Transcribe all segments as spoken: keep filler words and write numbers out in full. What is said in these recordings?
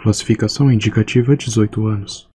Classificação indicativa dezoito anos.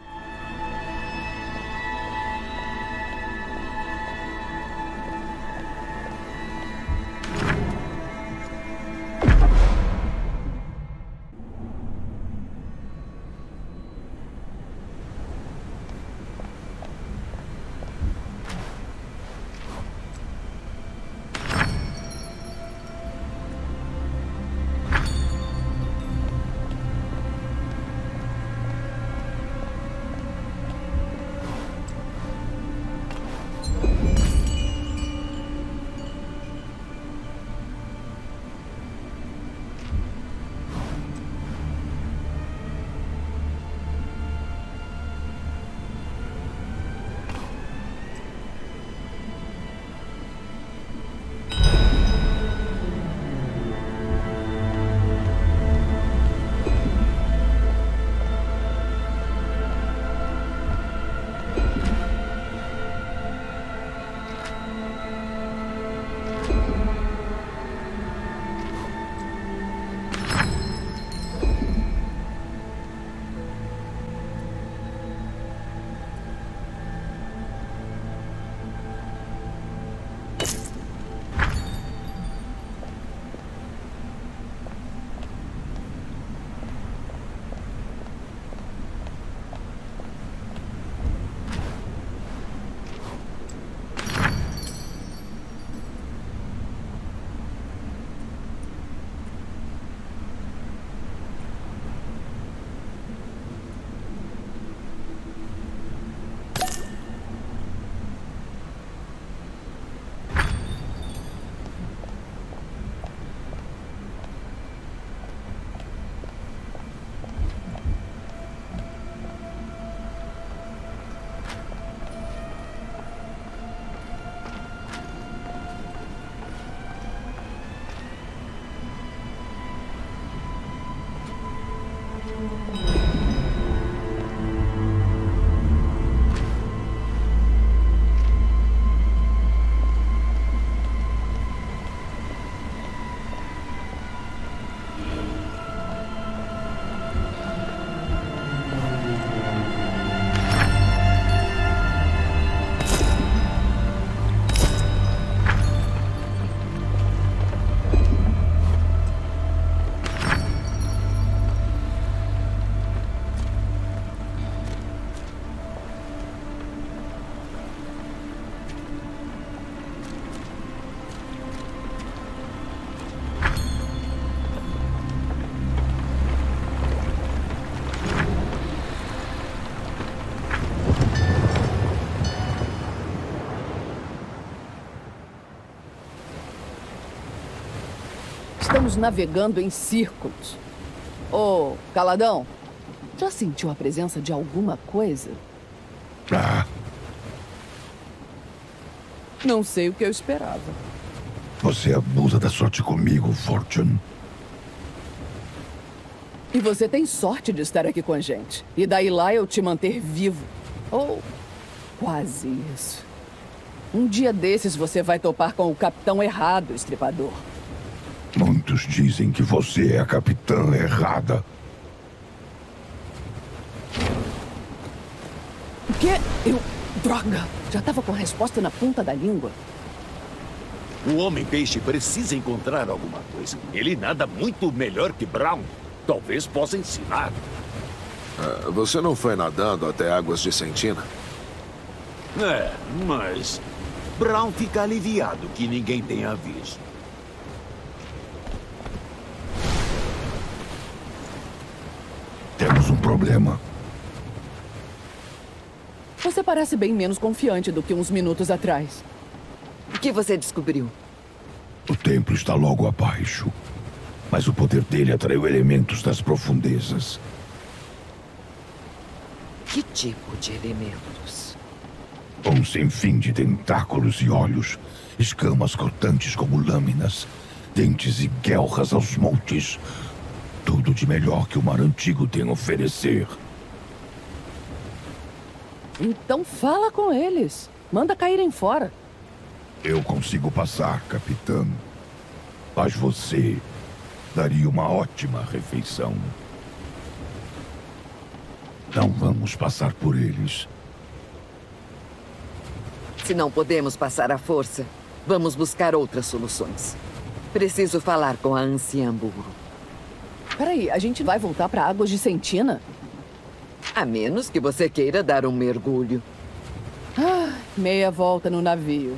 Estamos navegando em círculos. Ô, Caladão, já sentiu a presença de alguma coisa? Ah. Não sei o que eu esperava. Você abusa da sorte comigo, Fortune. E você tem sorte de estar aqui com a gente. E daí lá eu te manter vivo. Ou quase isso. Um dia desses você vai topar com o capitão errado, Estripador. Muitos dizem que você é a capitã errada. O quê? Eu... Droga! Já tava com a resposta na ponta da língua. O Homem-Peixe precisa encontrar alguma coisa. Ele nada muito melhor que Brown. Talvez possa ensinar. Ah, você não foi nadando até Águas de Sentina? É, mas... Brown fica aliviado que ninguém tenha visto. Temos um problema. Você parece bem menos confiante do que uns minutos atrás. O que você descobriu? O templo está logo abaixo. Mas o poder dele atraiu elementos das profundezas. Que tipo de elementos? Um sinfim de tentáculos e olhos, escamas cortantes como lâminas, dentes e guelras aos montes. Tudo de melhor que o mar antigo tem a oferecer. Então fala com eles. Manda caírem fora. Eu consigo passar, capitão. Mas você daria uma ótima refeição. Não vamos passar por eles. Se não podemos passar à força, vamos buscar outras soluções. Preciso falar com a anciã burro. Peraí, a gente vai voltar para Águas de Sentina? A menos que você queira dar um mergulho. Ah, meia volta no navio.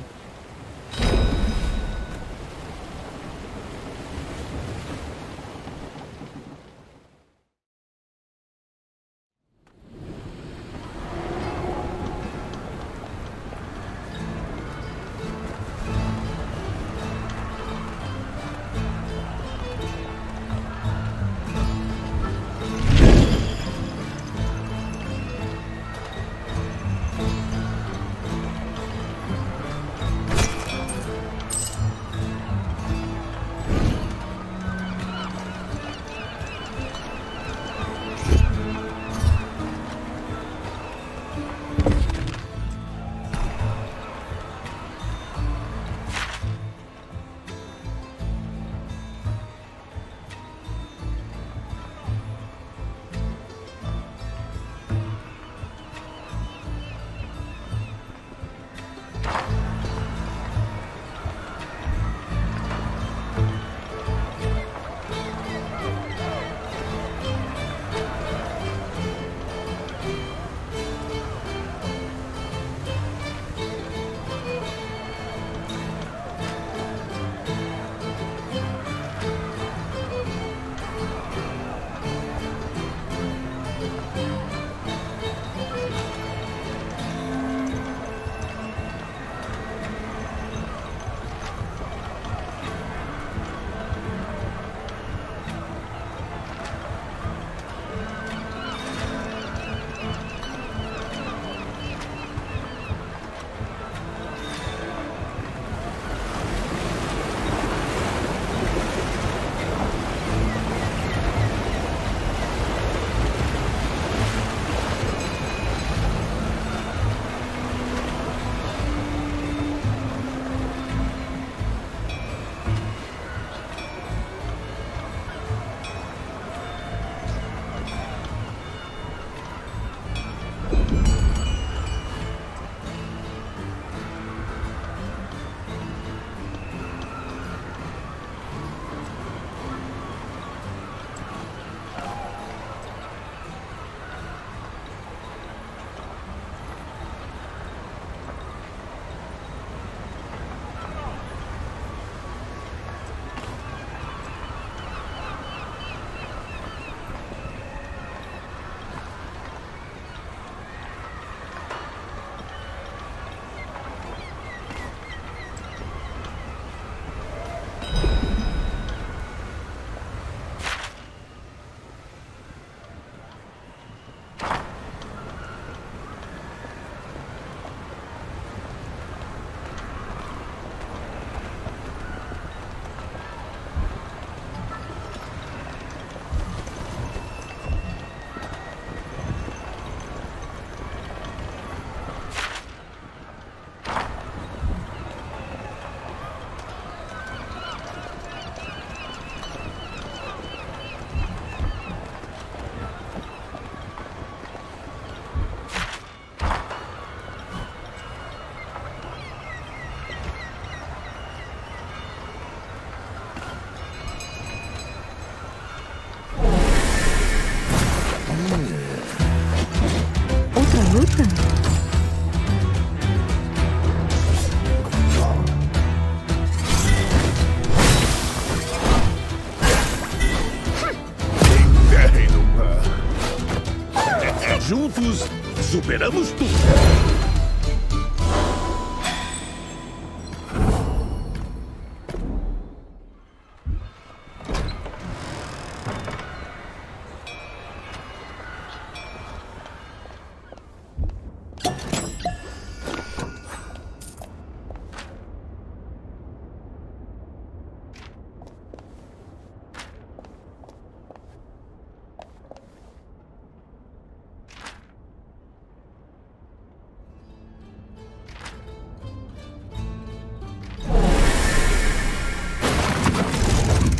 Juntos, superamos tudo.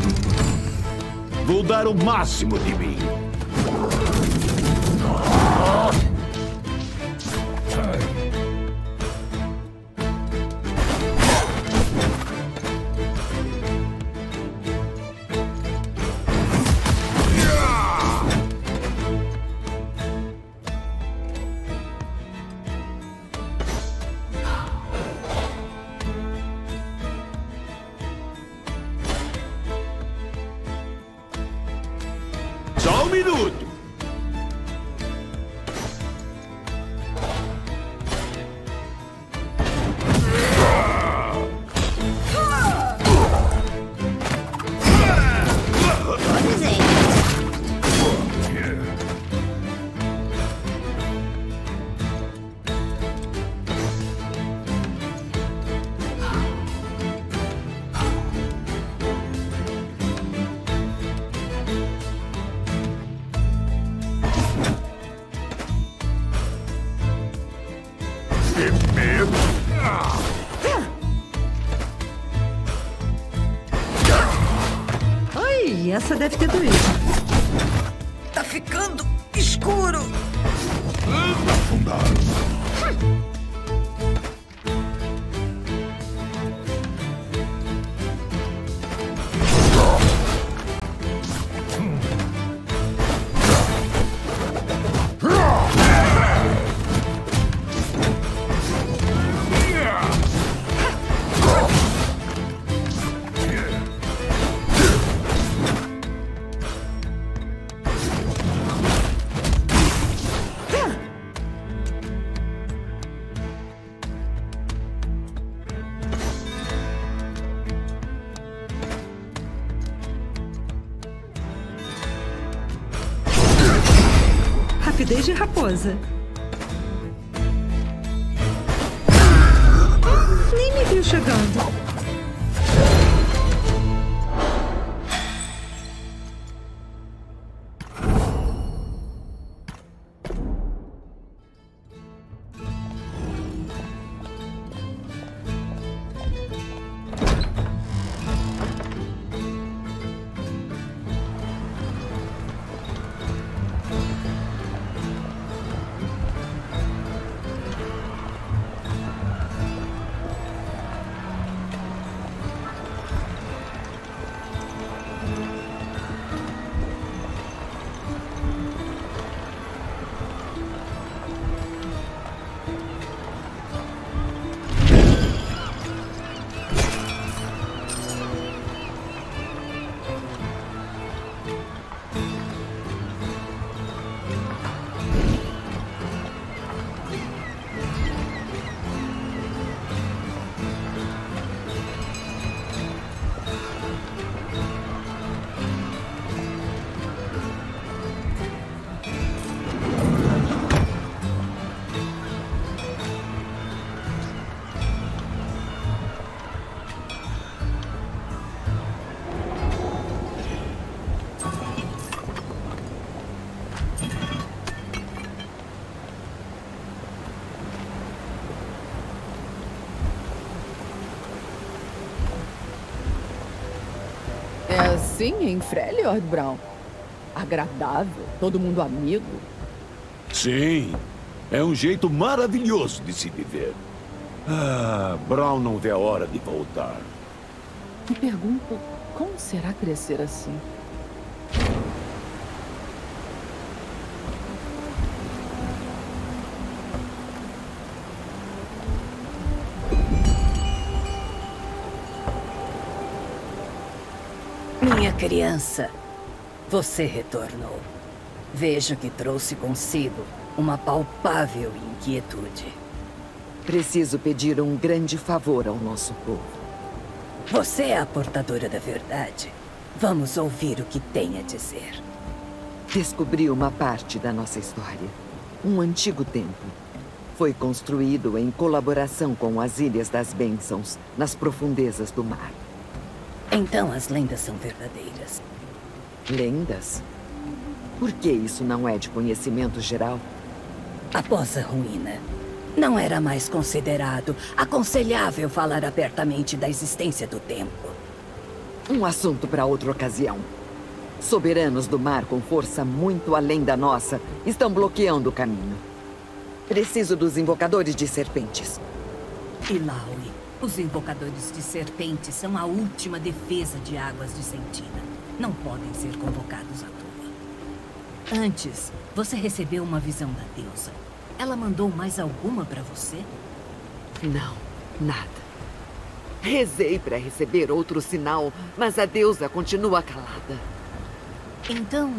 Vou dar o máximo de mim. Só um minuto. Ai, essa deve ter doído. Tá ficando escuro. Afundaram. Rapidez de raposa. Nem me viu chegando. É assim em Freljord, Braun? Agradável, todo mundo amigo. Sim, é um jeito maravilhoso de se viver. Ah, Braun não vê a hora de voltar. Me pergunto, como será crescer assim? Minha criança, você retornou. Vejo que trouxe consigo uma palpável inquietude. Preciso pedir um grande favor ao nosso povo. Você é a portadora da verdade. Vamos ouvir o que tem a dizer. Descobri uma parte da nossa história. Um antigo templo. Foi construído em colaboração com as Ilhas das Bênçãos, nas profundezas do mar. Então as lendas são verdadeiras. Lendas? Por que isso não é de conhecimento geral? Após a ruína, não era mais considerado aconselhável falar abertamente da existência do templo. Um assunto para outra ocasião. Soberanos do mar com força muito além da nossa estão bloqueando o caminho. Preciso dos invocadores de serpentes. Illaoi, os invocadores de serpentes são a última defesa de Águas de Sentina. Não podem ser convocados à toa. Antes, você recebeu uma visão da deusa. Ela mandou mais alguma para você? Não, nada. Rezei para receber outro sinal, mas a deusa continua calada. Então,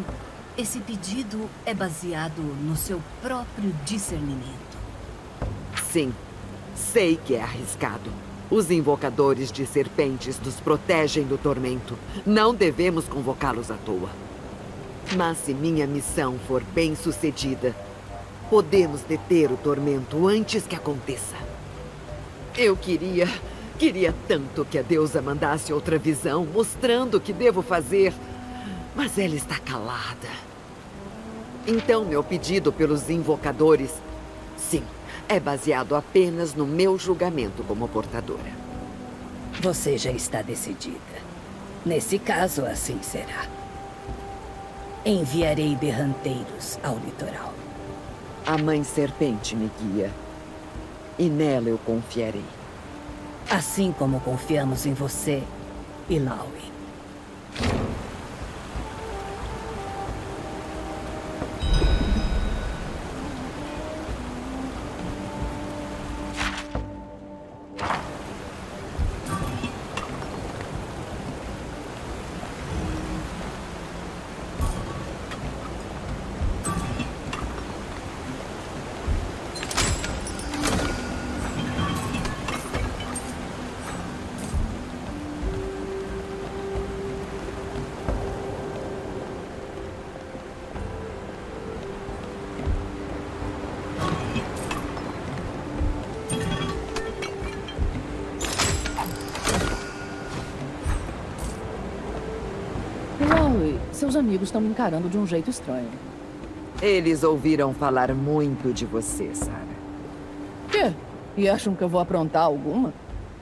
esse pedido é baseado no seu próprio discernimento. Sim, sei que é arriscado. Os invocadores de serpentes nos protegem do tormento. Não devemos convocá-los à toa. Mas se minha missão for bem sucedida, podemos deter o tormento antes que aconteça. Eu queria... Queria tanto que a deusa mandasse outra visão, mostrando o que devo fazer. Mas ela está calada. Então, meu pedido pelos invocadores, sim, é baseado apenas no meu julgamento como portadora. Você já está decidida. Nesse caso, assim será. Enviarei berranteiros ao litoral. A Mãe Serpente me guia. E nela eu confiarei. Assim como confiamos em você, Illaoi. Seus amigos estão me encarando de um jeito estranho. Eles ouviram falar muito de você, Sarah. Quê? E acham que eu vou aprontar alguma?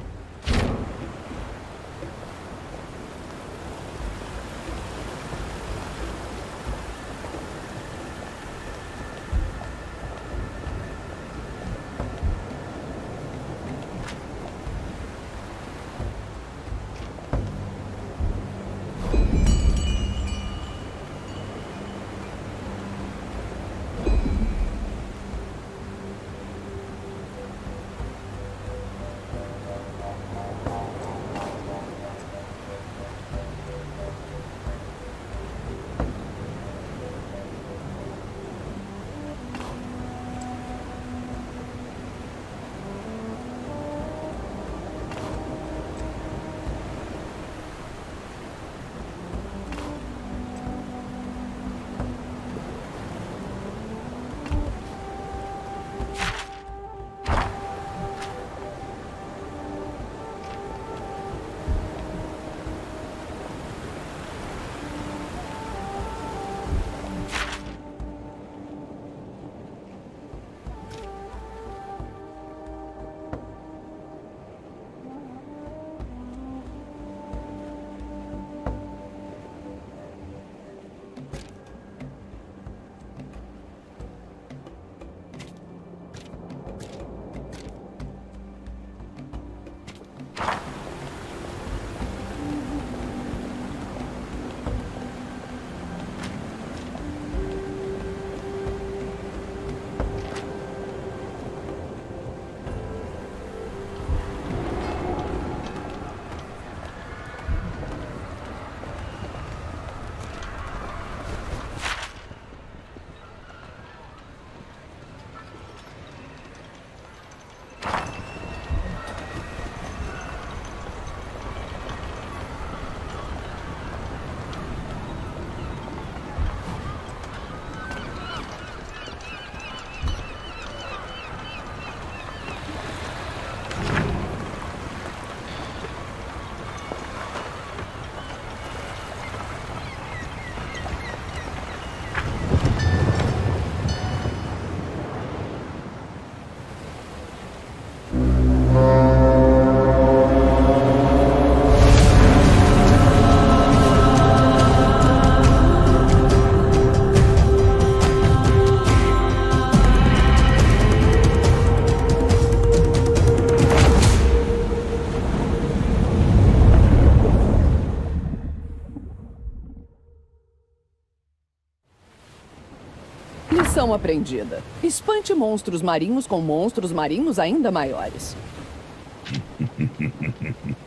Lição aprendida. Espante monstros marinhos com monstros marinhos ainda maiores.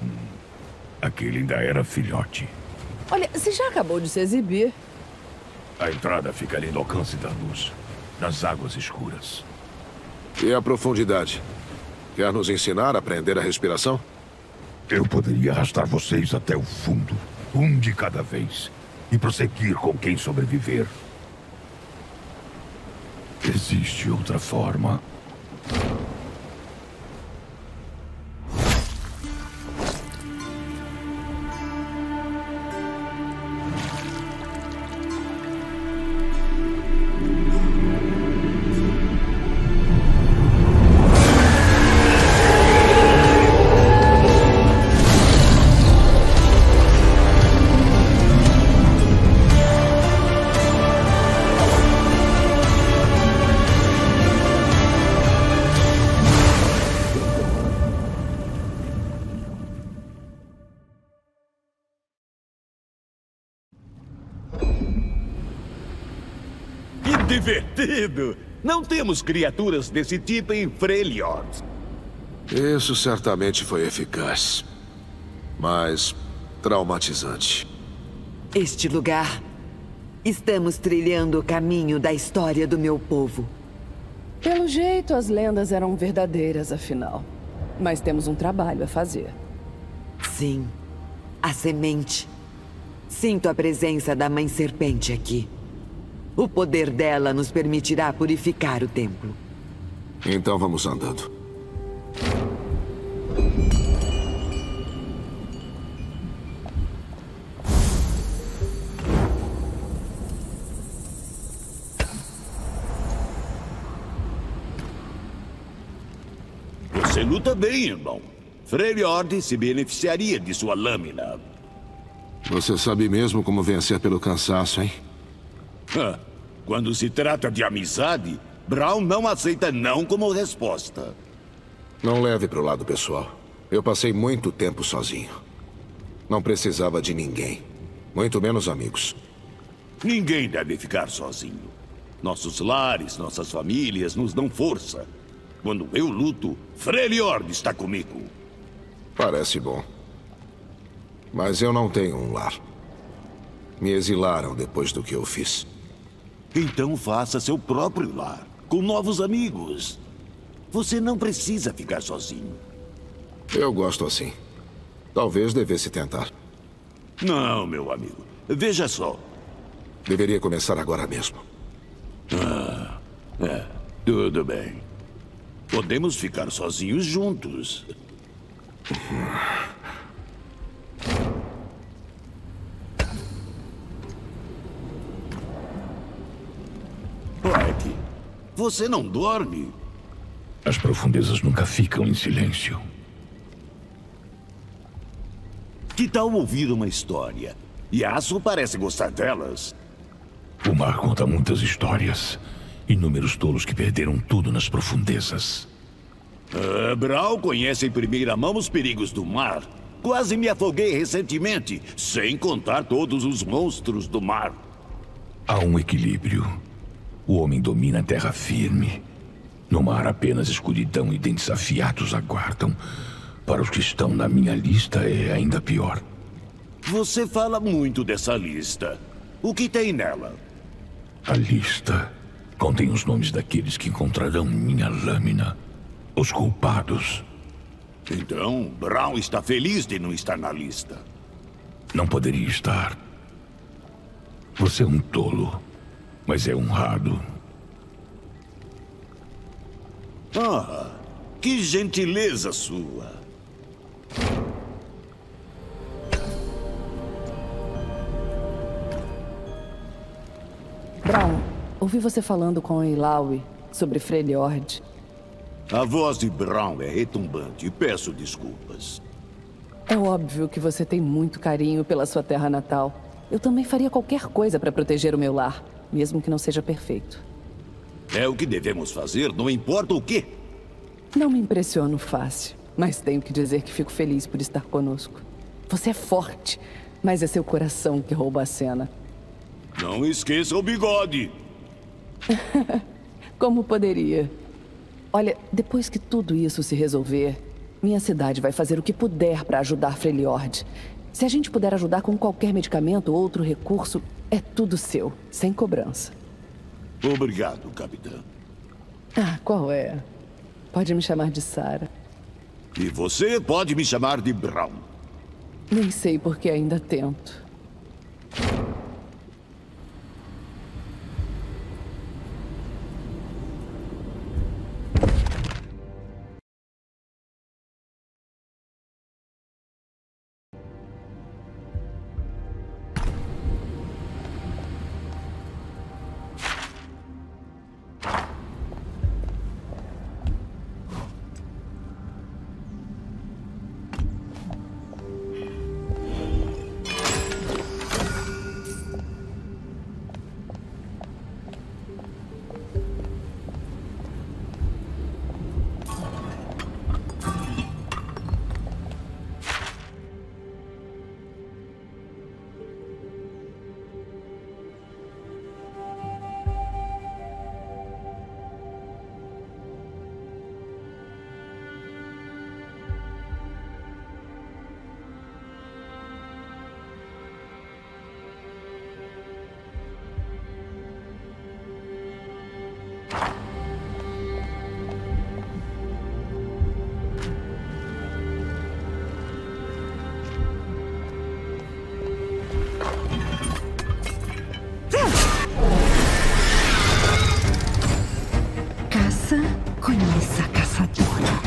Aquele ainda era filhote. Olha, você já acabou de se exibir. A entrada fica ali no alcance da luz, nas águas escuras. E a profundidade? Quer nos ensinar a prender a respiração? Eu poderia arrastar vocês até o fundo, um de cada vez, e prosseguir com quem sobreviver. Existe outra forma. Divertido! Não temos criaturas desse tipo em Freljord. Isso certamente foi eficaz. Mas traumatizante. Este lugar... Estamos trilhando o caminho da história do meu povo. Pelo jeito, as lendas eram verdadeiras, afinal. Mas temos um trabalho a fazer. Sim. A semente. Sinto a presença da Mãe Serpente aqui. O poder dela nos permitirá purificar o templo. Então vamos andando. Você luta bem, irmão. Freljord se beneficiaria de sua lâmina. Você sabe mesmo como vencer pelo cansaço, hein? Quando se trata de amizade, Braun não aceita não como resposta. Não leve pro lado pessoal. Eu passei muito tempo sozinho. Não precisava de ninguém. Muito menos amigos. Ninguém deve ficar sozinho. Nossos lares, nossas famílias nos dão força. Quando eu luto, Freljord está comigo. Parece bom. Mas eu não tenho um lar. Me exilaram depois do que eu fiz. Então faça seu próprio lar, com novos amigos. Você não precisa ficar sozinho. Eu gosto assim. Talvez devesse tentar. Não, meu amigo. Veja só. Deveria começar agora mesmo. Ah, é. Tudo bem. Podemos ficar sozinhos juntos. Pike, você não dorme? As profundezas nunca ficam em silêncio. Que tal ouvir uma história? Yasuo parece gostar delas. O mar conta muitas histórias. Inúmeros tolos que perderam tudo nas profundezas. Uh, Braun conhece em primeira mão os perigos do mar. Quase me afoguei recentemente, sem contar todos os monstros do mar. Há um equilíbrio. O homem domina a terra firme. No mar, apenas escuridão e dentes afiados aguardam. Para os que estão na minha lista, é ainda pior. Você fala muito dessa lista. O que tem nela? A lista contém os nomes daqueles que encontrarão minha lâmina. Os culpados. Então, Braun está feliz de não estar na lista. Não poderia estar. Você é um tolo, mas é honrado. Ah, que gentileza sua. Braun, ouvi você falando com Illaoi sobre Freljord. A voz de Braun é retumbante e peço desculpas. É óbvio que você tem muito carinho pela sua terra natal. Eu também faria qualquer coisa para proteger o meu lar, mesmo que não seja perfeito. É o que devemos fazer, não importa o quê. Não me impressiono fácil, mas tenho que dizer que fico feliz por estar conosco. Você é forte, mas é seu coração que rouba a cena. Não esqueça o bigode. Como poderia? Olha, depois que tudo isso se resolver, minha cidade vai fazer o que puder para ajudar Freljord. Se a gente puder ajudar com qualquer medicamento ou outro recurso, É tudo seu, sem cobrança. Obrigado, capitã. Ah, qual é? Pode me chamar de Sarah. E você pode me chamar de Brown. Nem sei por que ainda tento. Conheça a caçadora.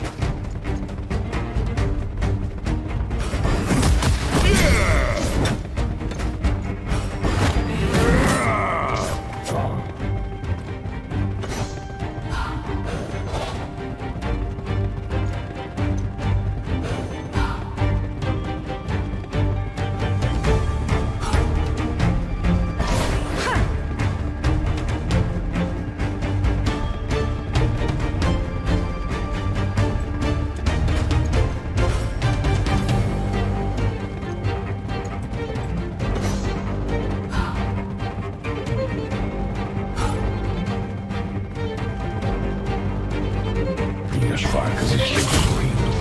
Minhas facas estão sorrindo.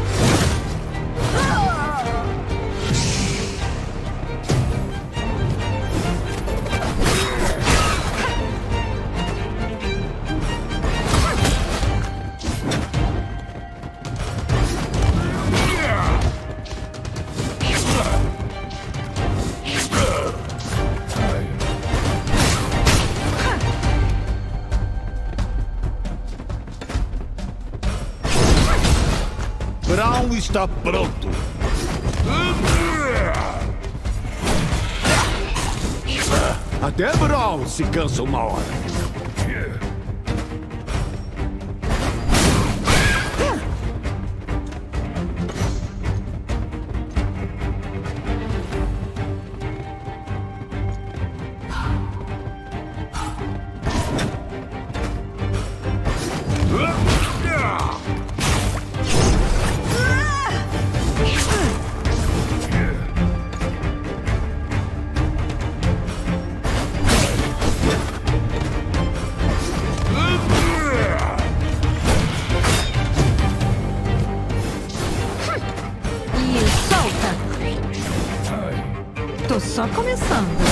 Brown está pronto. Até Brown se cansa uma hora. Tô só começando.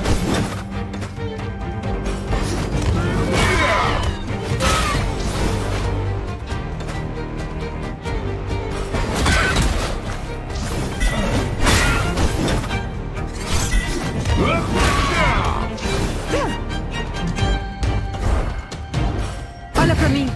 Olha pra mim.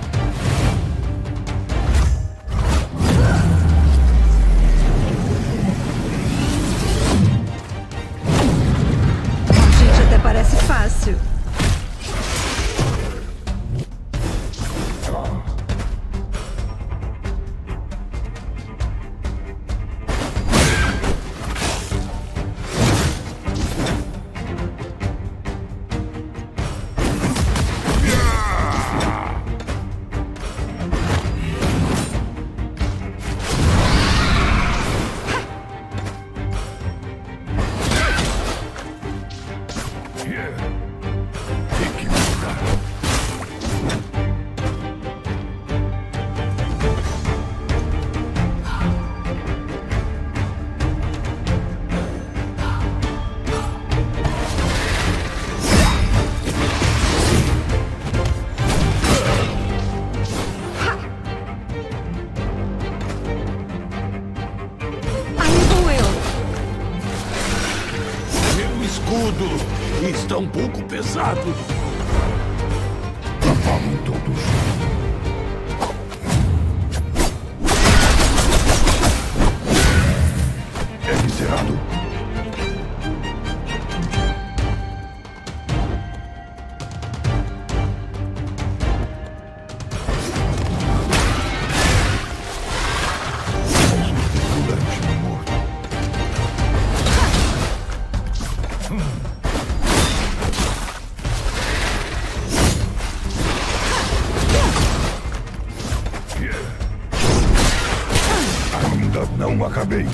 tudo. Está um pouco pesado. Lá vão todos. É miserável. Ainda não acabei.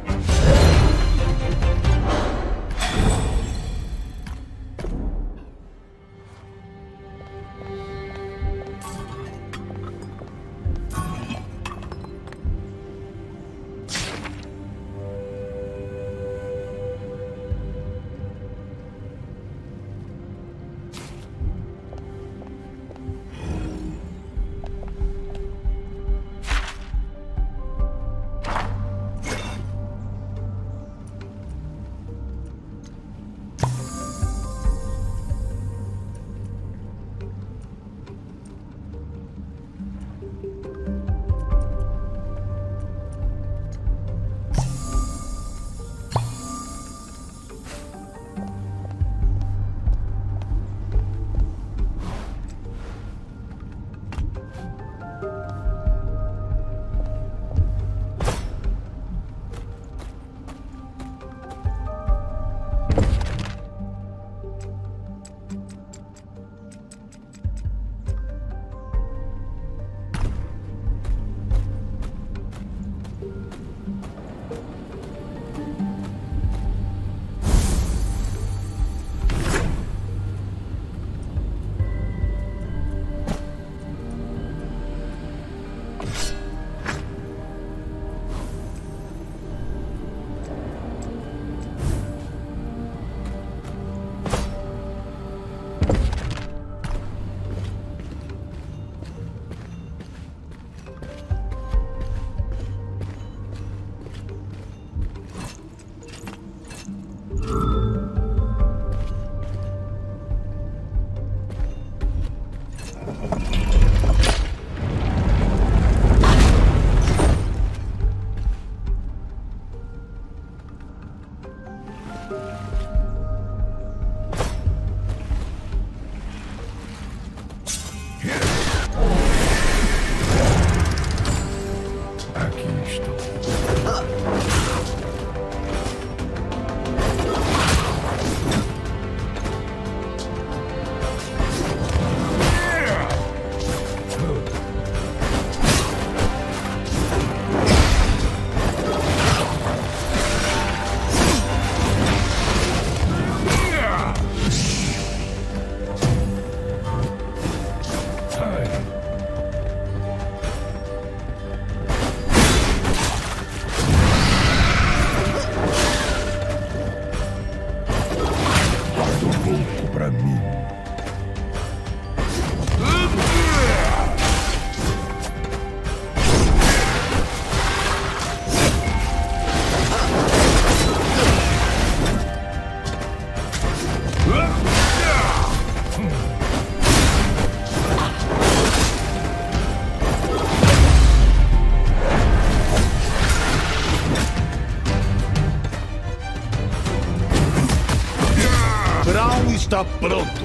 Está pronto.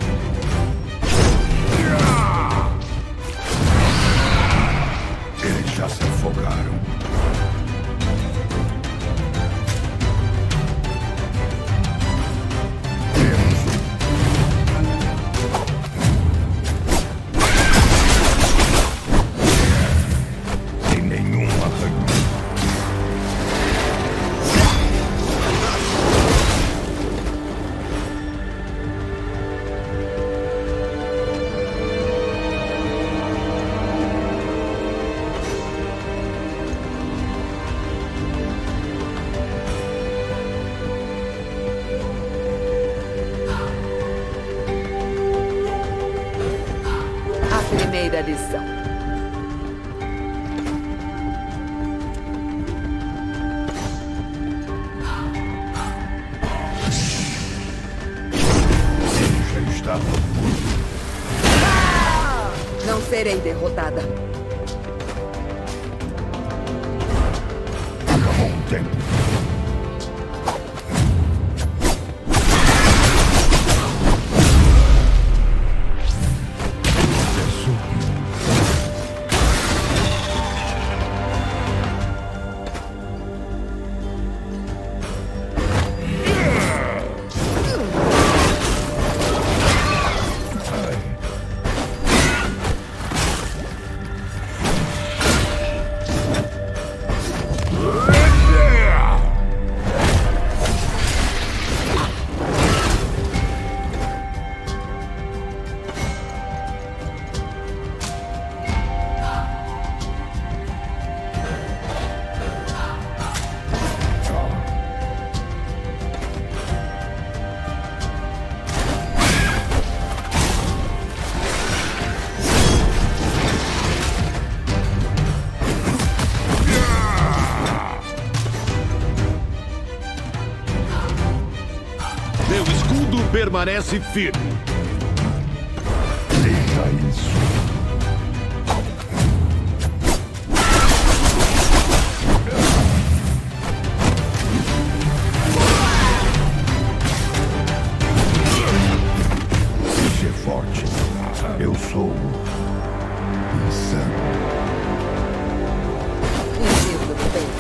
Eles já se afogaram. Sem nenhum arranhão. Primeira lição. serei derrotada. Acabou o tempo. Permanece firme. Deixa isso. Ser forte. Eu sou insano. Entendo bem.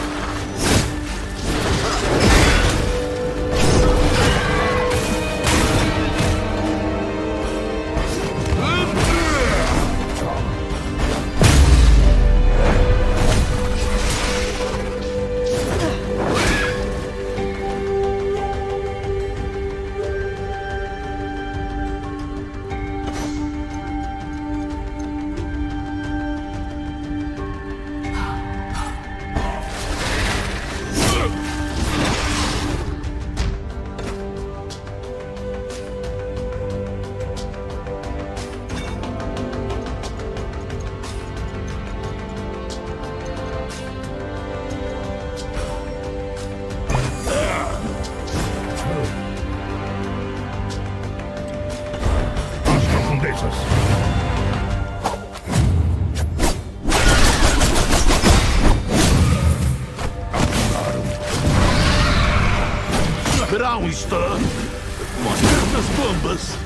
Brown está mostrando as bombas.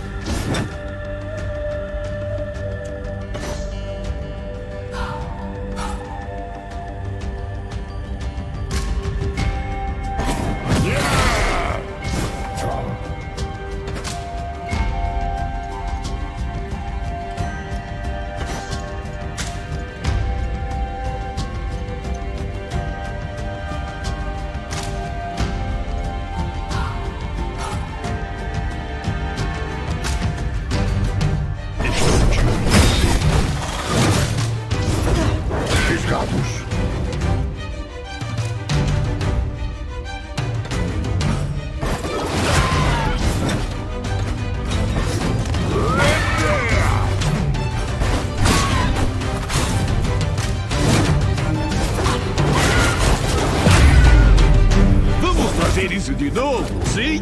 Isso de novo, sim?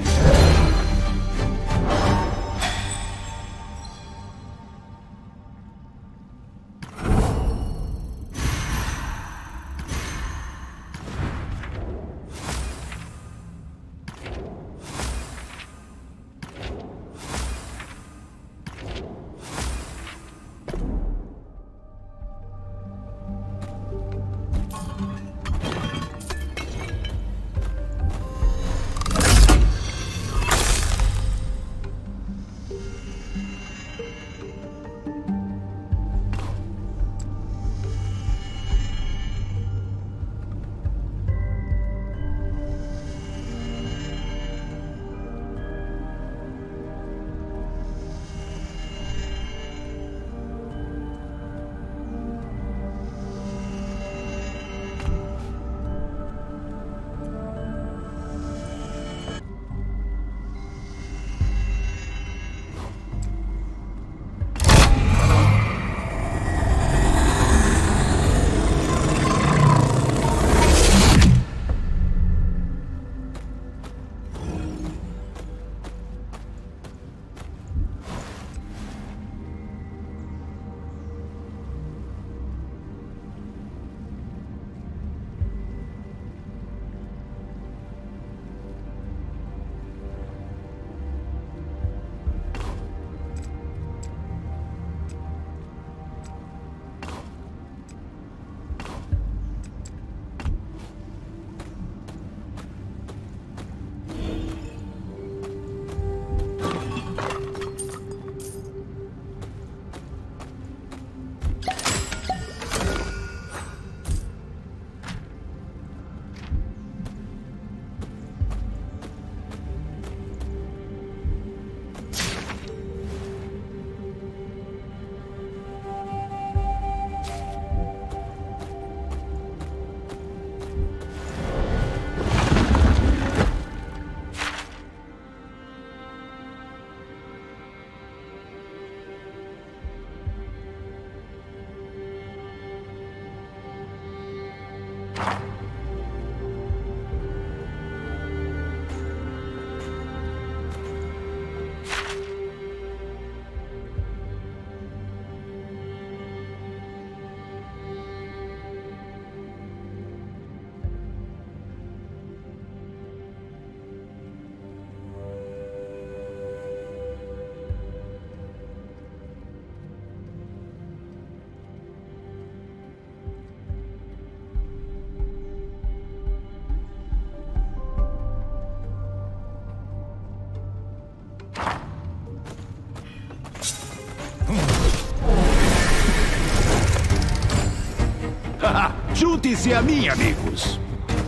Juntem-se a mim, amigos.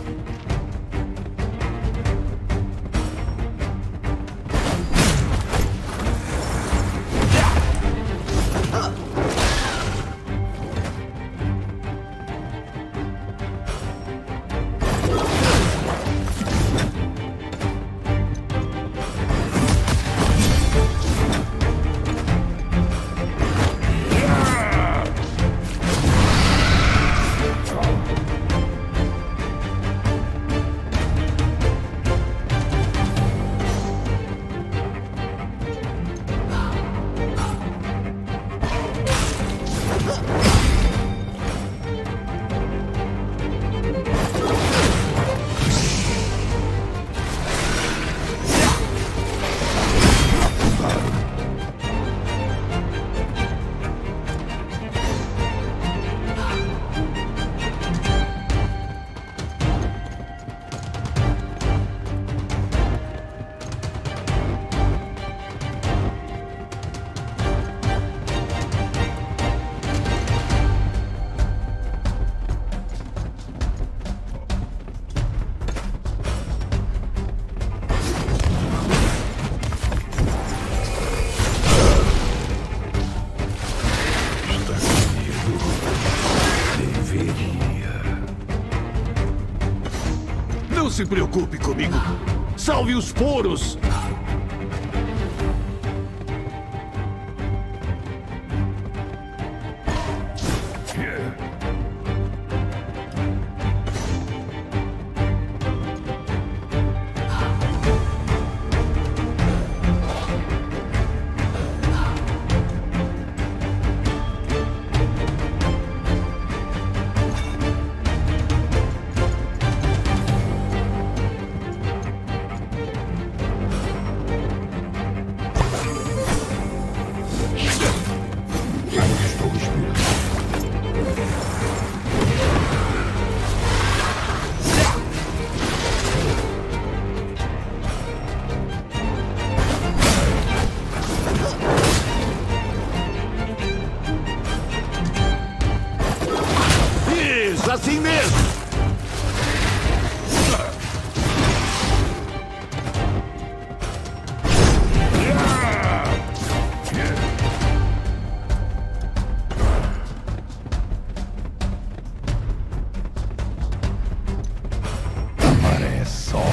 Não se preocupe comigo. Salve os poros! Assim mesmo! A maré sobe.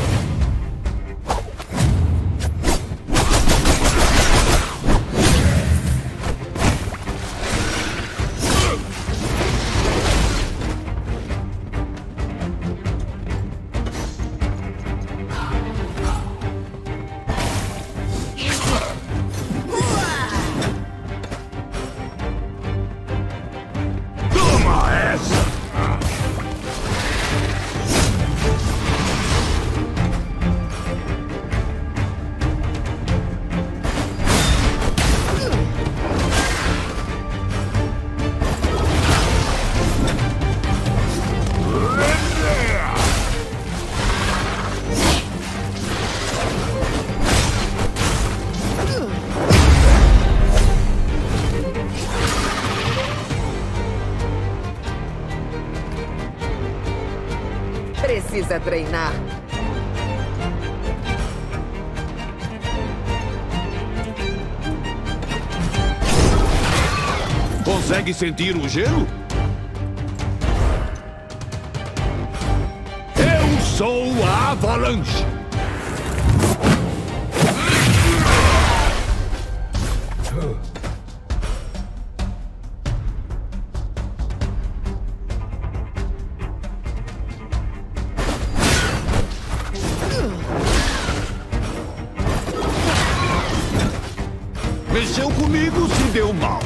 Precisa treinar. Consegue sentir o gelo? Eu sou a Avalanche. Mexeu comigo, se deu mal.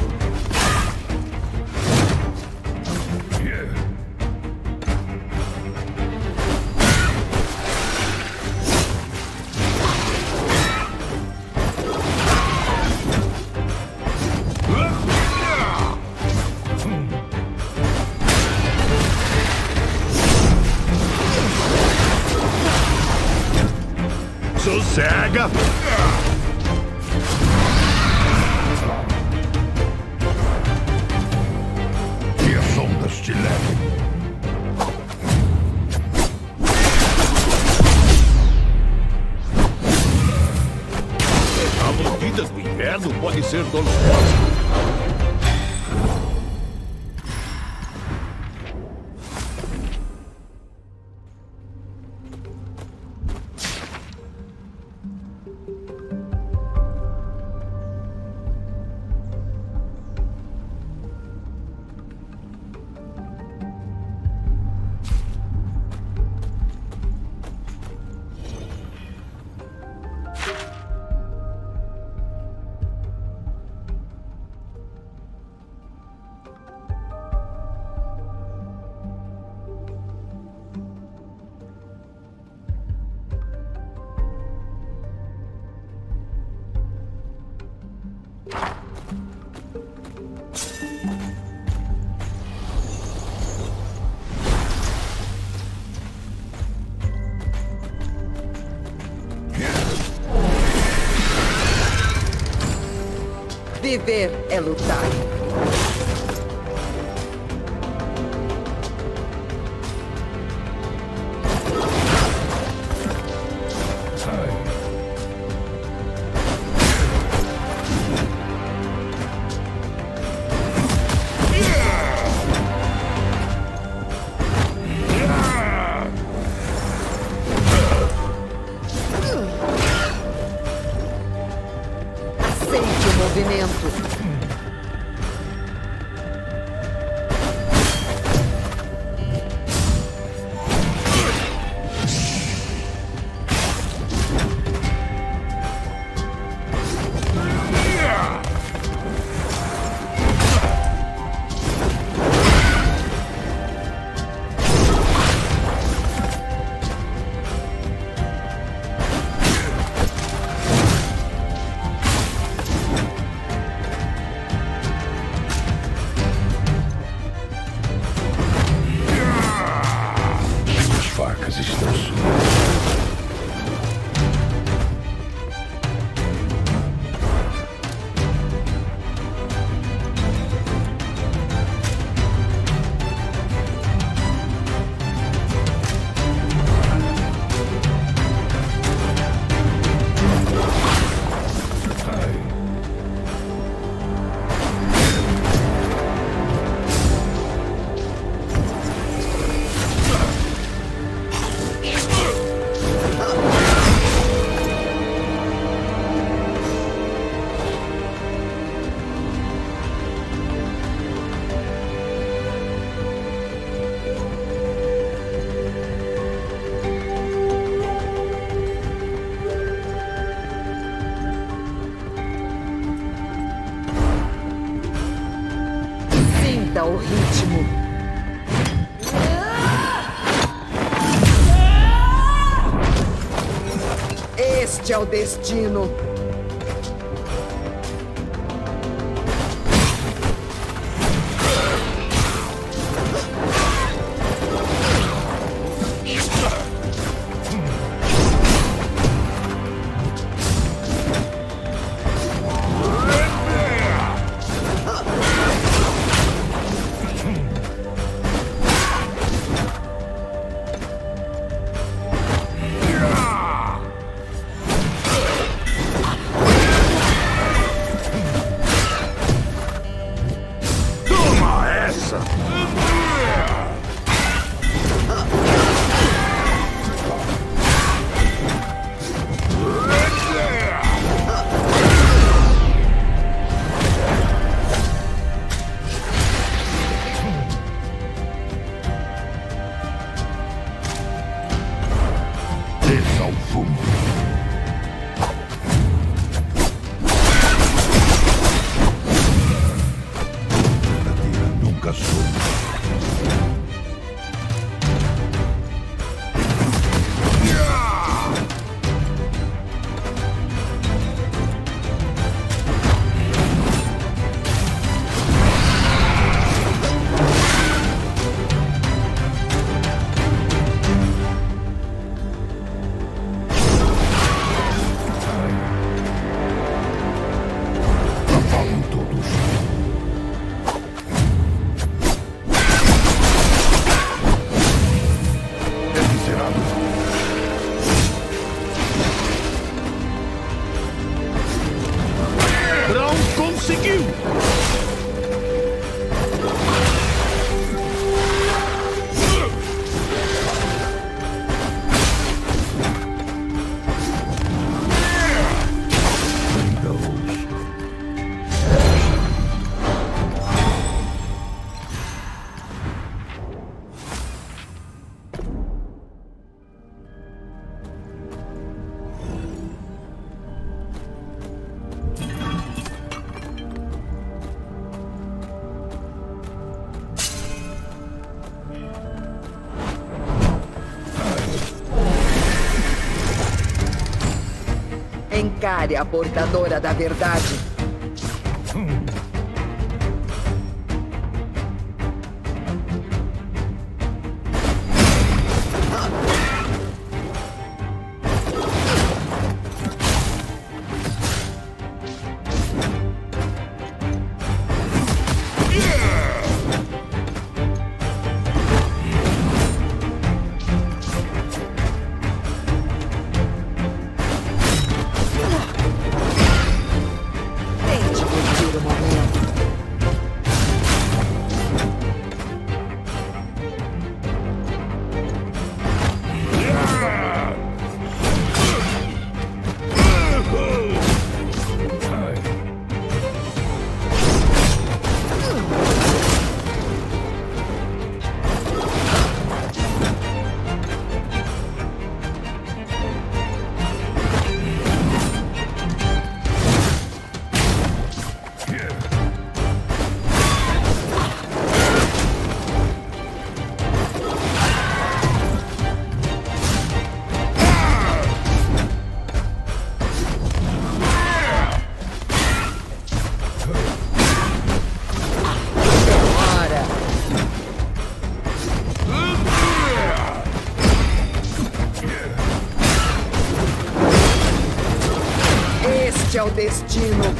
Sossega! Que as ondas te levem. pode ser dolorosa. Viver é lutar. Aceite o movimento. Facas estão suas. Sinta o ritmo. Este é o destino. Desça ao fundo. Verdadeira nunca soube. Encare a portadora da verdade. Este é o destino.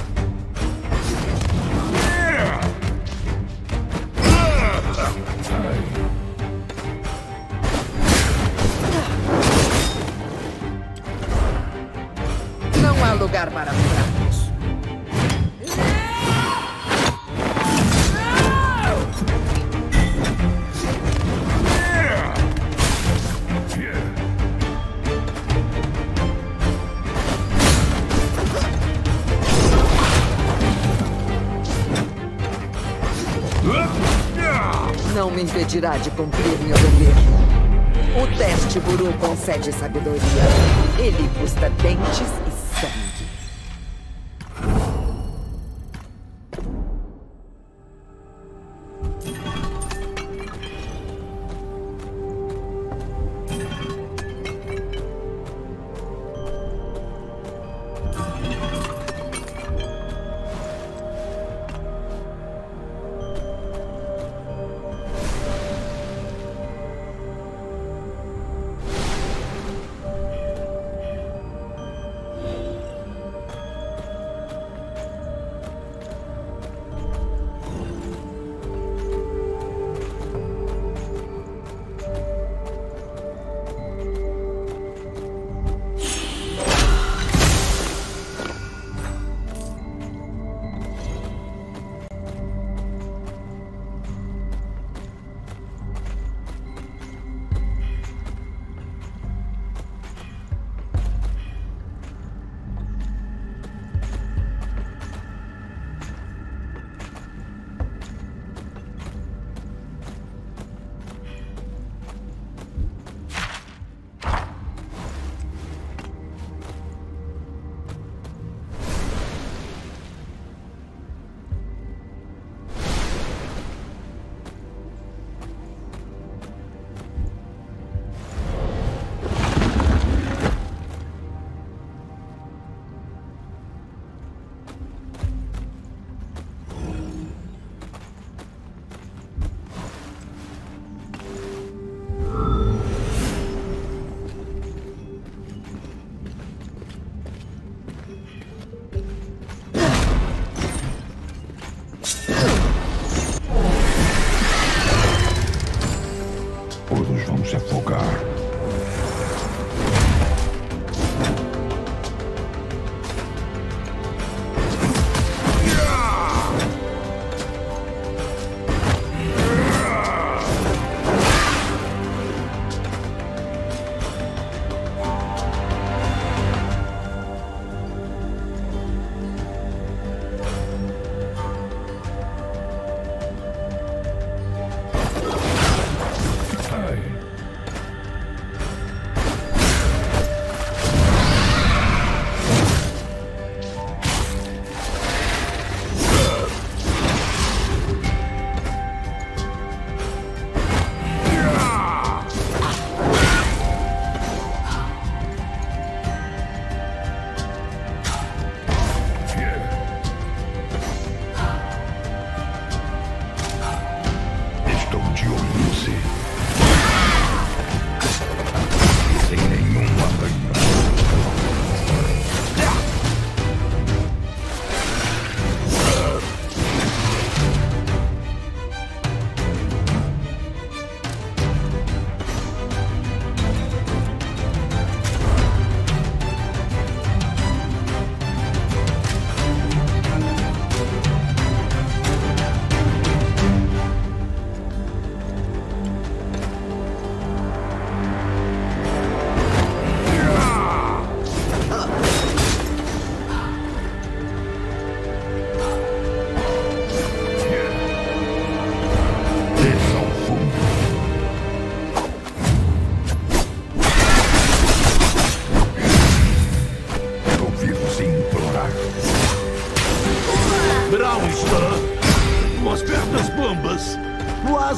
Não há lugar para fracos. Não me impedirá de cumprir meu dever. O teste Buru concede sabedoria. Ele custa dentes e sangue.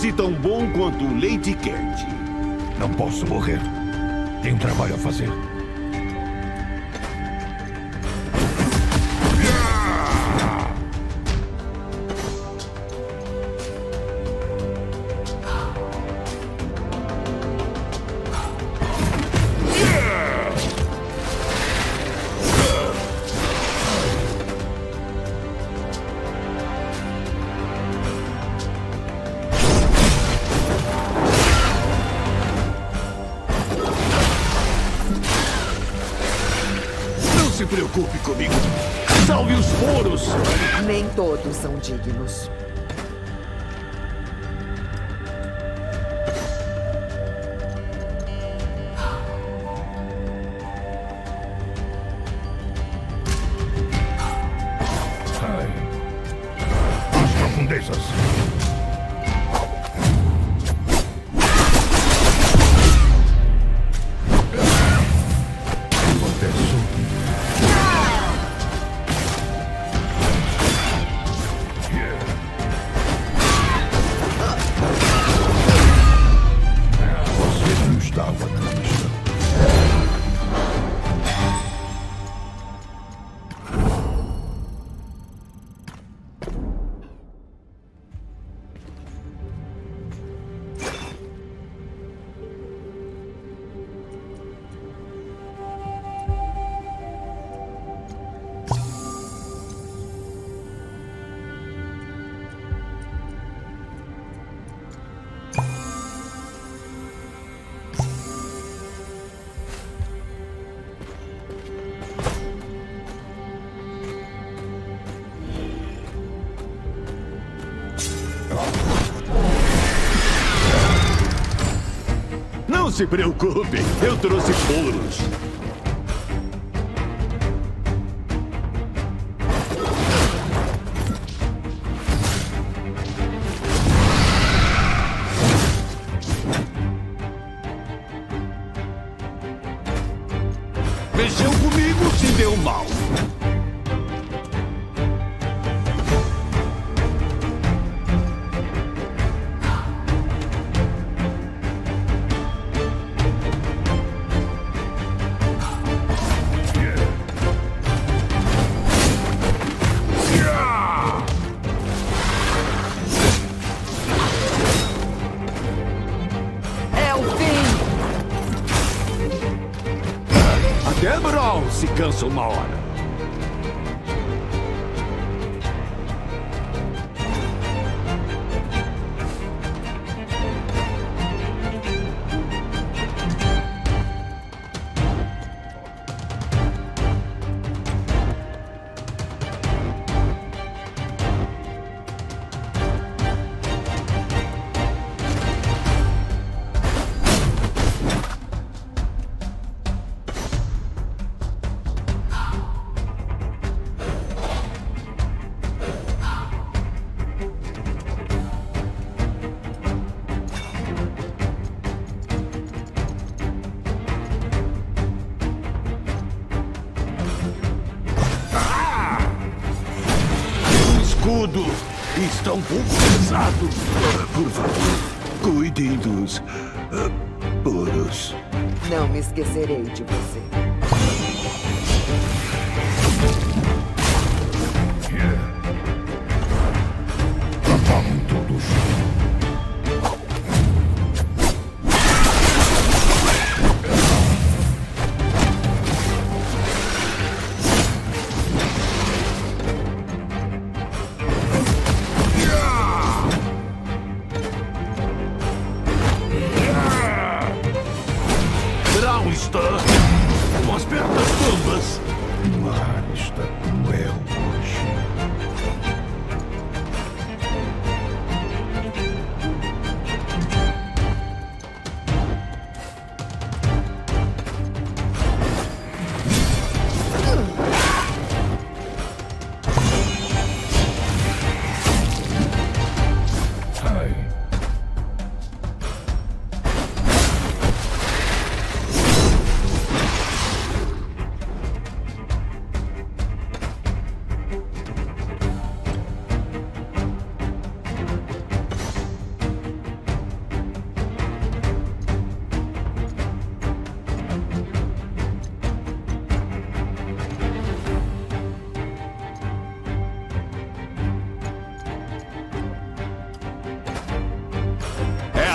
quase tão bom quanto o leite quente. Não posso morrer. Tenho trabalho a fazer. Não se preocupe comigo. Salve os foros! Nem todos são dignos. As profundezas. Você não estava na lista. Não se preocupe, eu trouxe foros. Mexeu comigo, se deu mal. É o fim! Até Brawl se cansa uma hora. Escudo está um pouco pesado. Por favor, cuidem dos uh, poros. Não me esquecerei de você. Apagam todos. Brown está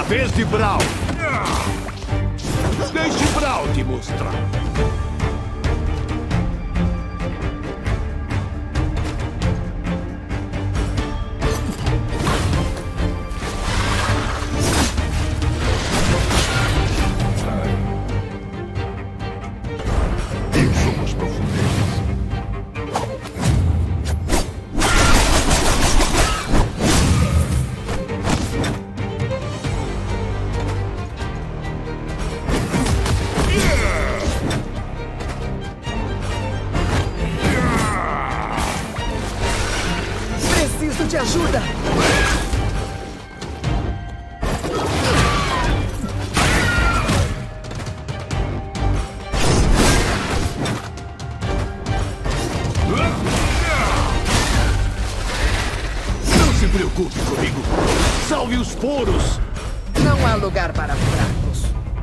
vez de Brawl. Deixe Brawl te mostrar. De ajuda! Não se preocupe comigo. Salve os poros. Não há lugar para fracos.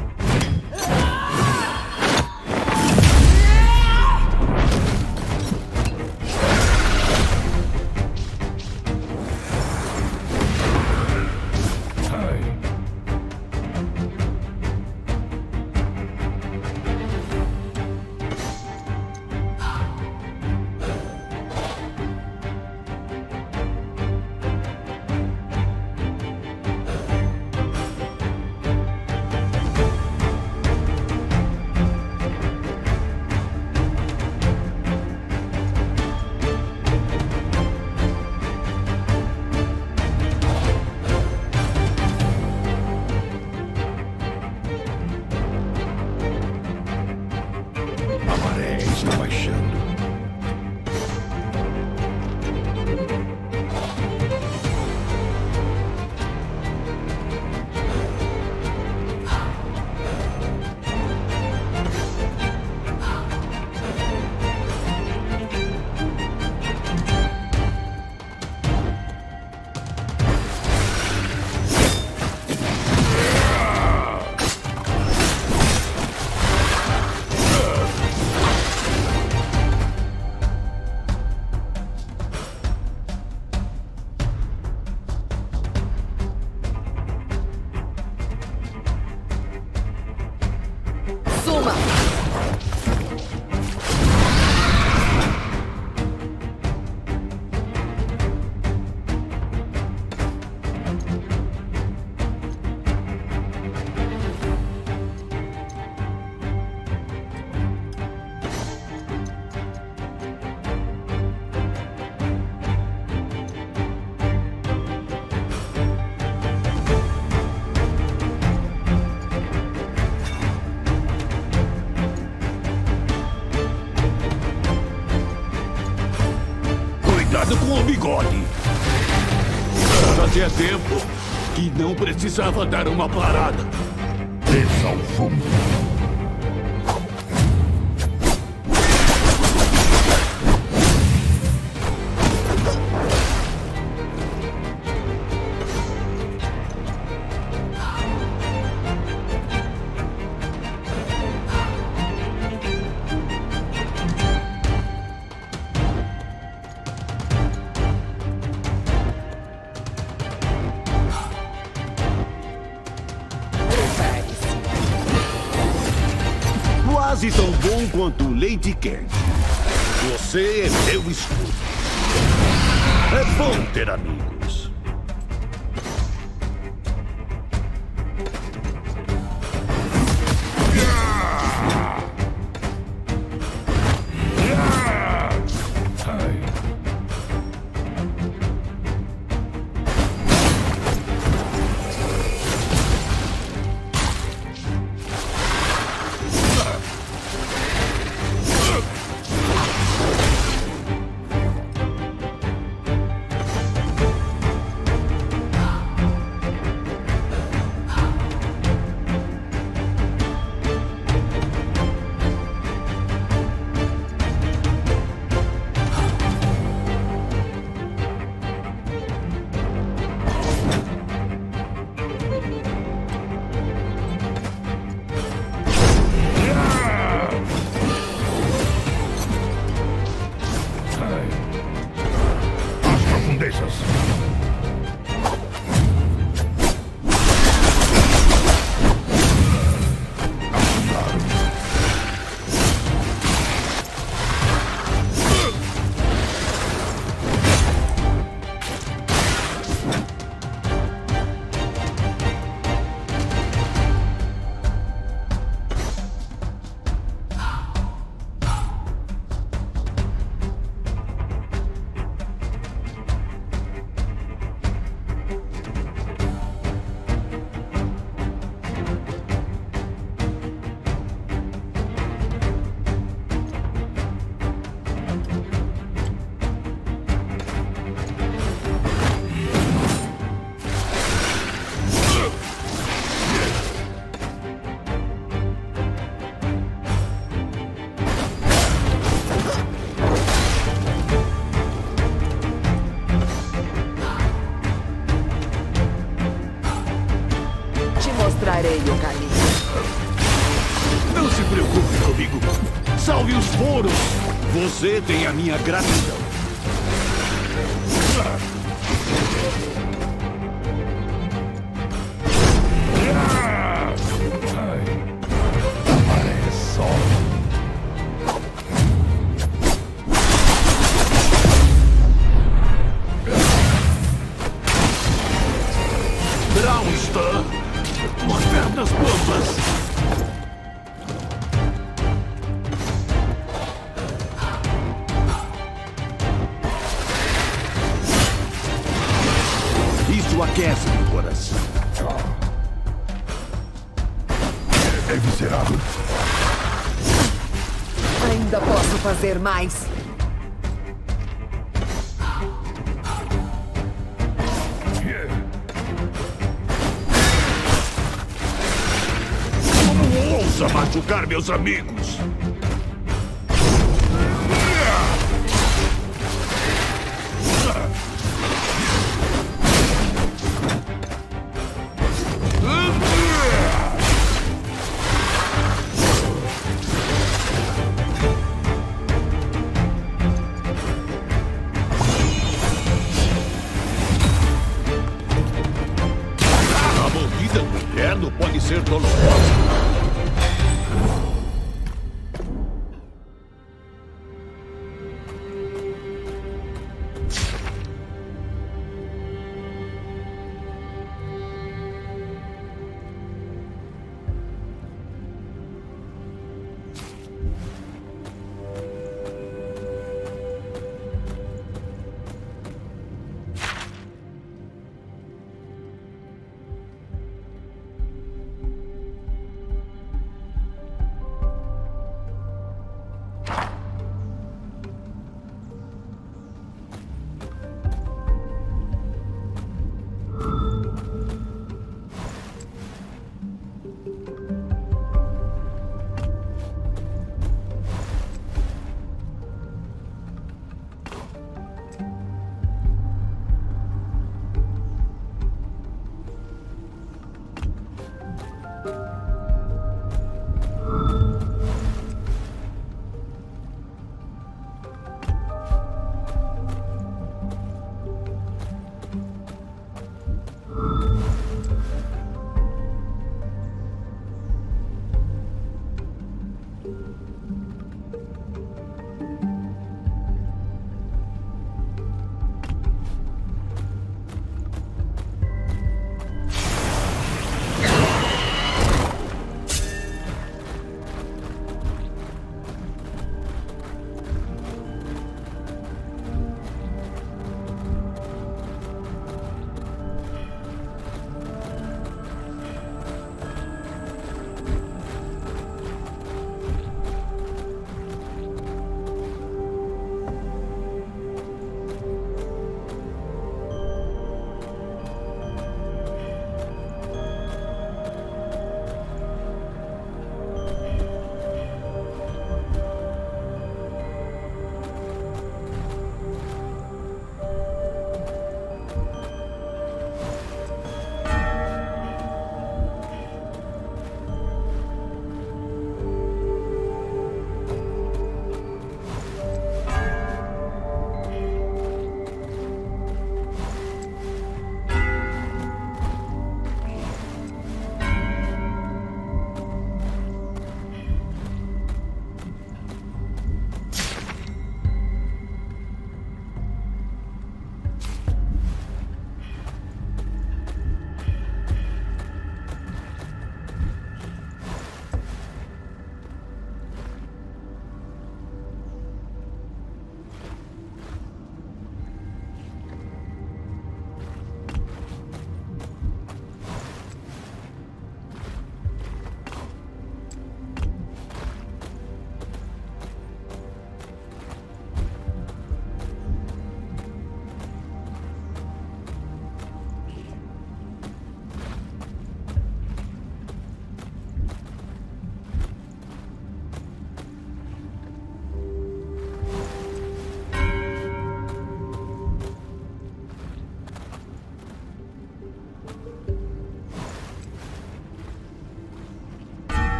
Com o bigode. Fazia tempo que não precisava dar uma parada. Desça ao fundo. Quase tão bom quanto o leite quente. Você é meu escudo. É bom ter amigos. Salve os foros! Você tem a minha gratidão. Brownstone! Umas pernas bambas! Isso aquece meu coração. É miserável. Ainda posso fazer mais. Não ousa machucar meus amigos! A mordida do inverno pode ser dolorosa.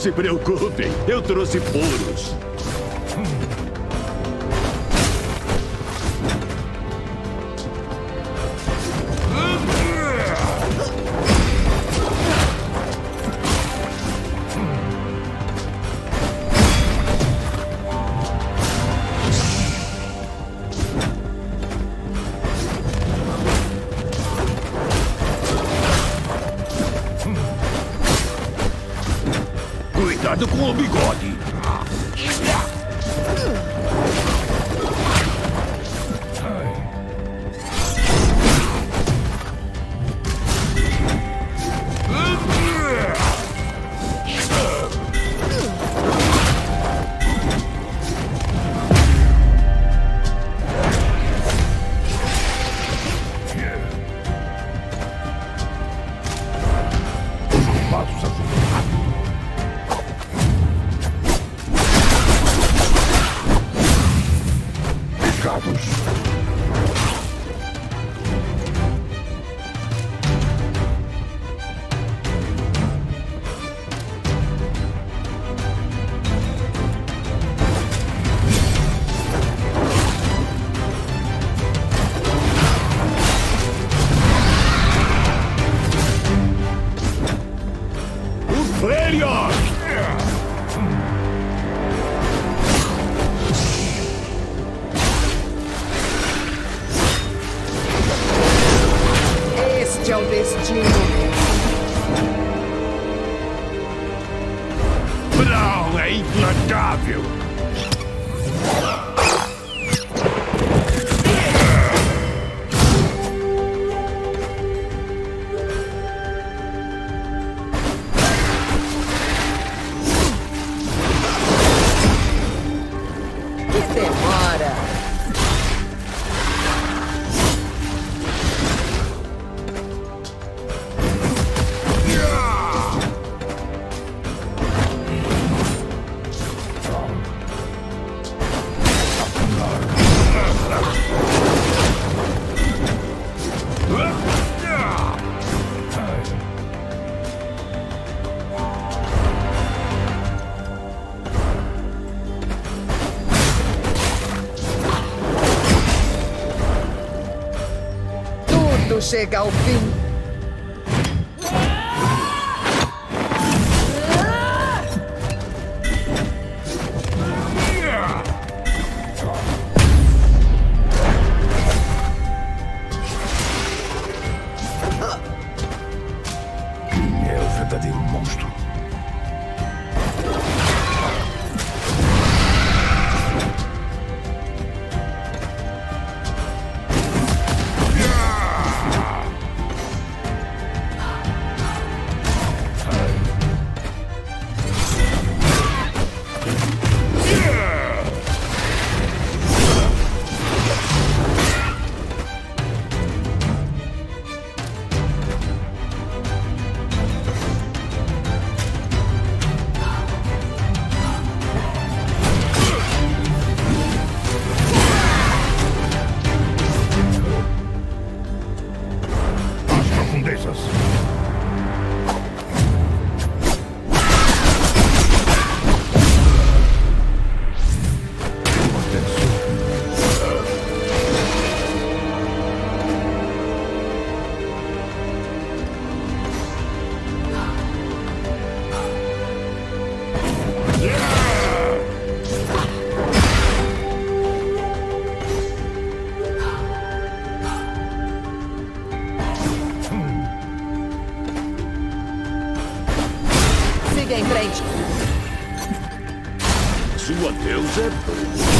se preocupem, eu trouxe puros. Cuidado com o bigode. Freljord! Este é o destino. Brawl é implacável. Demora. Tudo chega ao fim. Quem é o verdadeiro monstro? Siga em frente. Sua deusa é boa.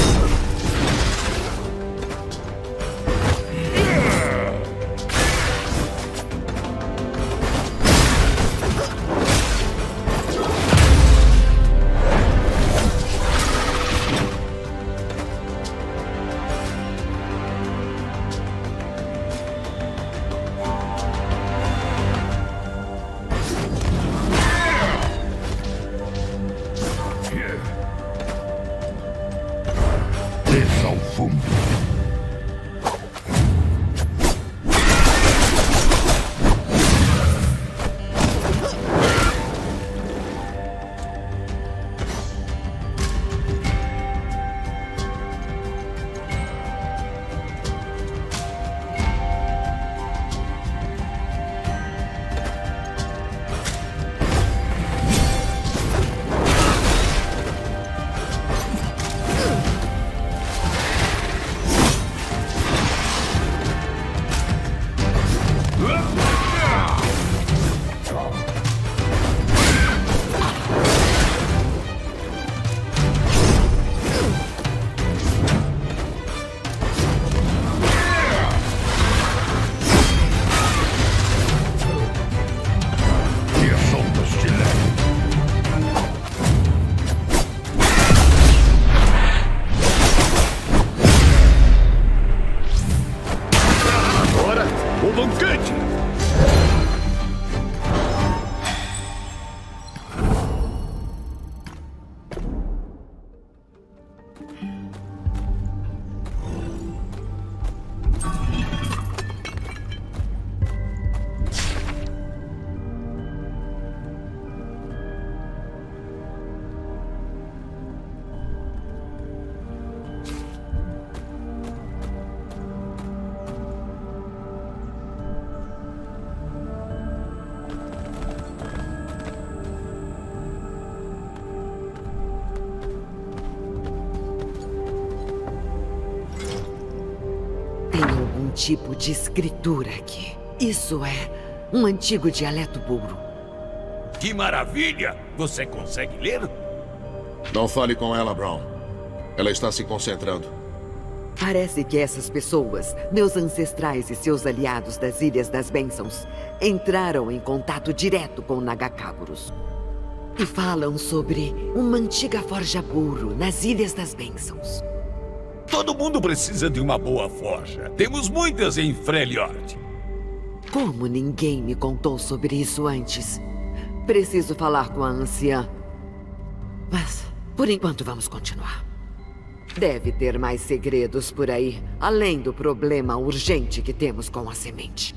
tipo de escritura aqui. Isso é um antigo dialeto búlgaro. Que maravilha! Você consegue ler? Não fale com ela, Brown. Ela está se concentrando. Parece que essas pessoas, meus ancestrais e seus aliados das Ilhas das Bênçãos, entraram em contato direto com Nagakabouros. E falam sobre uma antiga forja búlgaro nas Ilhas das Bênçãos. Todo mundo precisa de uma boa forja. Temos muitas em Freljord. Como ninguém me contou sobre isso antes? Preciso falar com a anciã. Mas, por enquanto, vamos continuar. Deve ter mais segredos por aí, além do problema urgente que temos com a semente.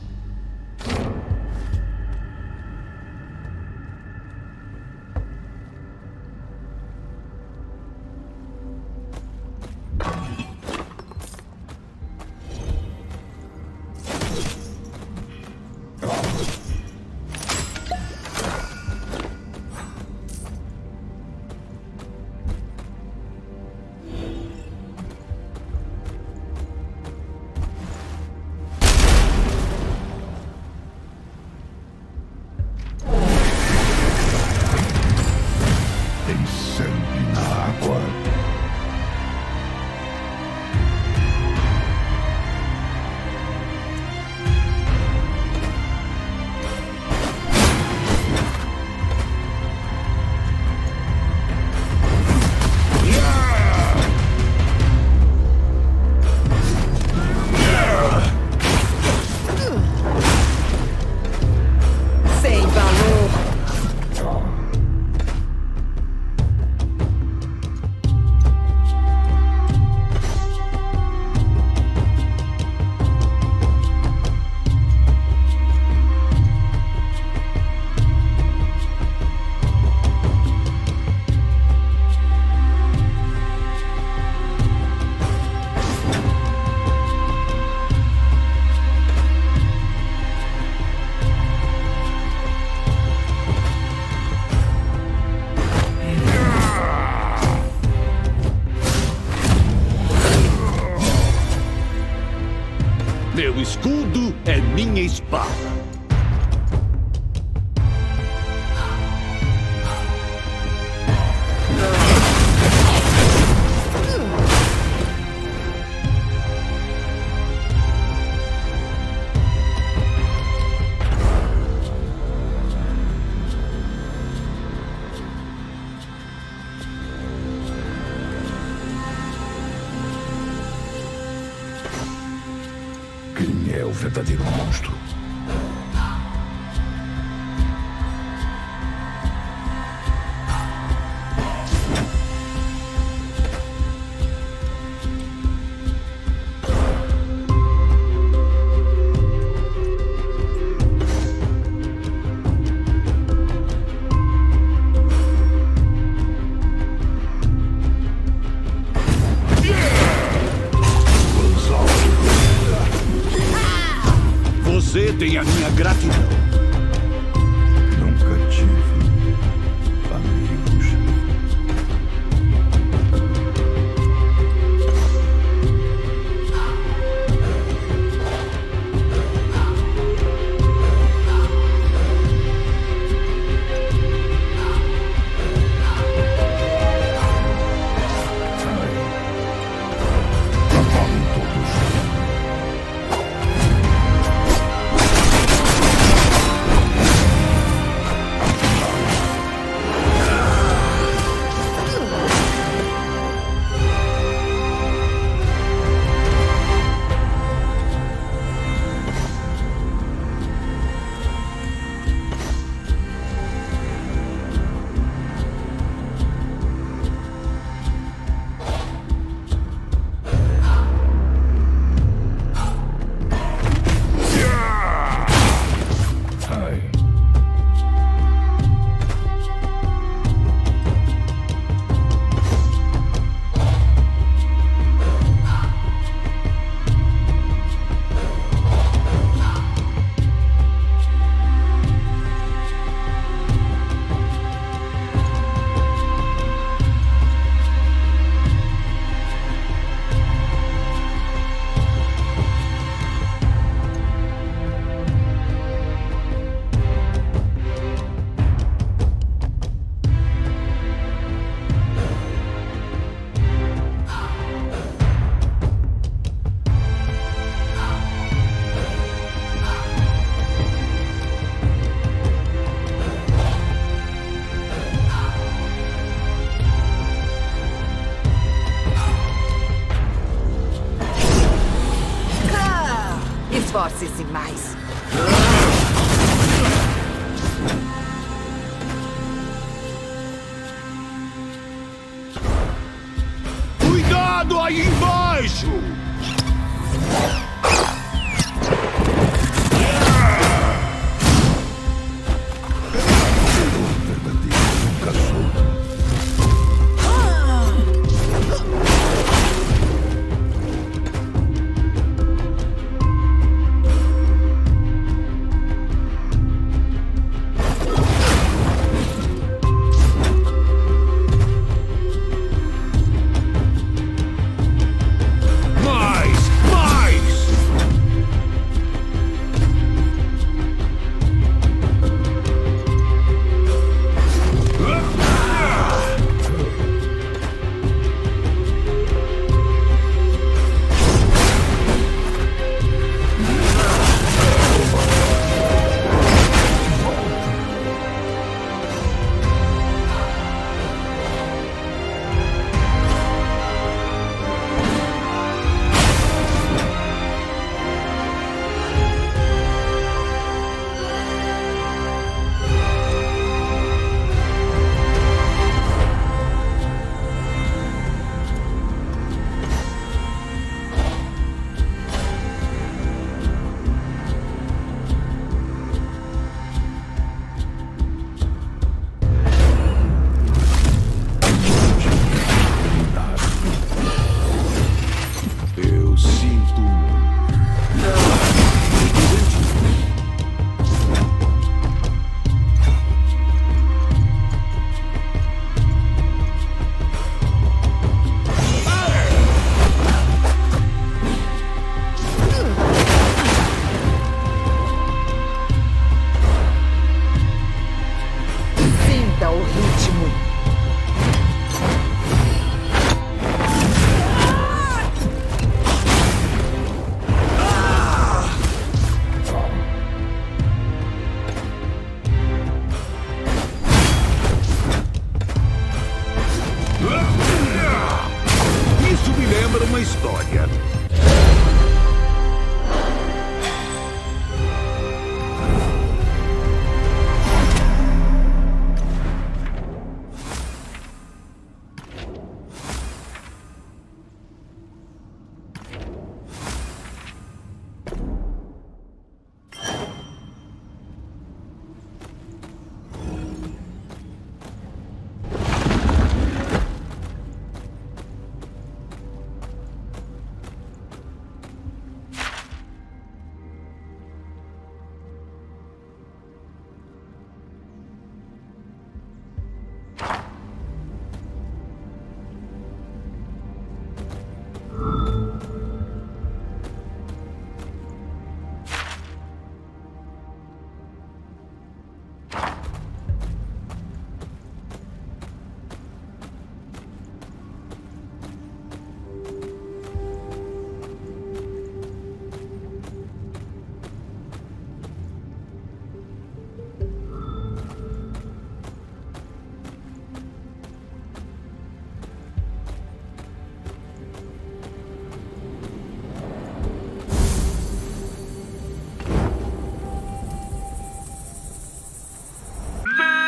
Meu escudo é minha espada. Quem é o verdadeiro monstro? Você tem a minha gratidão. Nunca tive amigos. Ai, todos. Cuidado aí embaixo!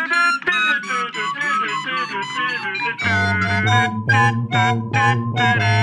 Thank you.